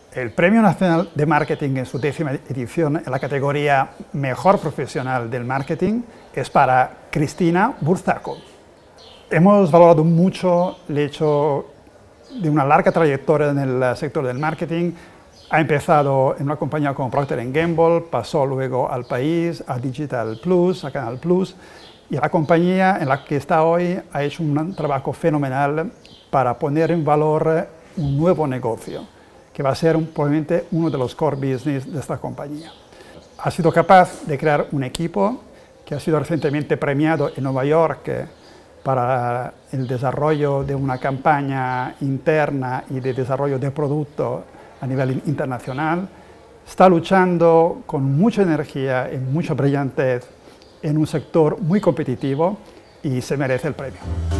El Premio Nacional de Marketing en su 10ª edición en la categoría Mejor Profesional del Marketing es para Cristina Burzaco. Hemos valorado mucho el hecho de una larga trayectoria en el sector del marketing. Ha empezado en una compañía como Procter & Gamble, pasó luego al País, a Digital Plus, a Canal Plus, y la compañía en la que está hoy ha hecho un trabajo fenomenal para poner en valor un nuevo negocio, que va a ser probablemente uno de los core business de esta compañía. Ha sido capaz de crear un equipo que ha sido recientemente premiado en Nueva York para el desarrollo de una campaña interna y de desarrollo de producto a nivel internacional. Está luchando con mucha energía y mucha brillantez en un sector muy competitivo y se merece el premio.